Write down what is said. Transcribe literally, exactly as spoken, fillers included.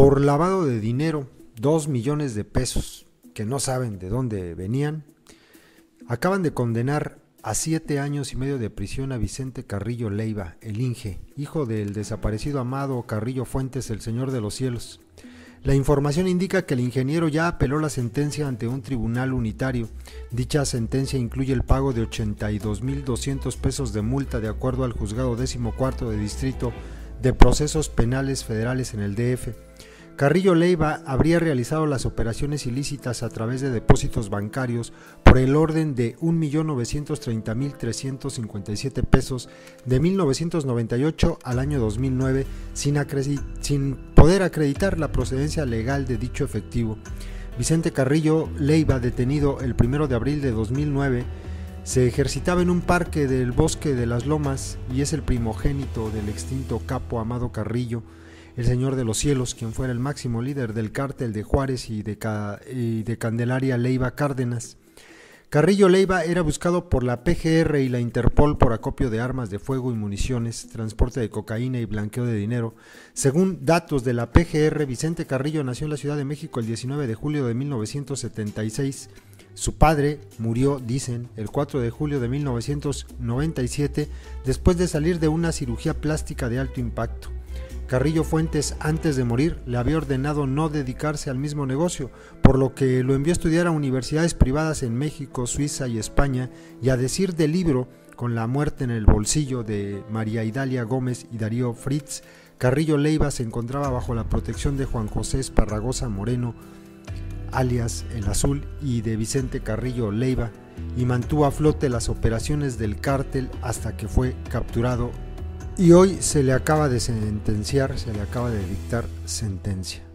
por lavado de dinero, dos millones de pesos, que no saben de dónde venían. Acaban de condenar a siete años y medio de prisión a Vicente Carrillo Leiva, el Inge, hijo del desaparecido Amado Carrillo Fuentes, el Señor de los Cielos. La información indica que el ingeniero ya apeló la sentencia ante un tribunal unitario. Dicha sentencia incluye el pago de ochenta y dos mil doscientos pesos de multa de acuerdo al juzgado décimo cuarto de distrito de procesos penales federales en el D F. Carrillo Leiva habría realizado las operaciones ilícitas a través de depósitos bancarios por el orden de un millón novecientos treinta mil trescientos cincuenta y siete pesos de mil novecientos noventa y ocho al año dos mil nueve sin, sin poder acreditar la procedencia legal de dicho efectivo. Vicente Carrillo Leiva, detenido el primero de abril de dos mil nueve, se ejercitaba en un parque del Bosque de las Lomas y es el primogénito del extinto capo Amado Carrillo, el Señor de los Cielos, quien fuera el máximo líder del cártel de Juárez y de, Ca y de Candelaria Leiva Cárdenas. Carrillo Leiva era buscado por la P G R y la Interpol por acopio de armas de fuego y municiones, transporte de cocaína y blanqueo de dinero. Según datos de la P G R, Vicente Carrillo nació en la Ciudad de México el diecinueve de julio de mil novecientos setenta y seis. Su padre murió, dicen, el cuatro de julio de mil novecientos noventa y siete después de salir de una cirugía plástica de alto impacto. Carrillo Fuentes, antes de morir, le había ordenado no dedicarse al mismo negocio, por lo que lo envió a estudiar a universidades privadas en México, Suiza y España, y a decir del libro Con la muerte en el bolsillo de María Idalia Gómez y Darío Fritz, Carrillo Leiva se encontraba bajo la protección de Juan José Esparragosa Moreno, alias El Azul, y de Vicente Carrillo Leiva, y mantuvo a flote las operaciones del cártel hasta que fue capturado. Y hoy se le acaba de sentenciar, se le acaba de dictar sentencia.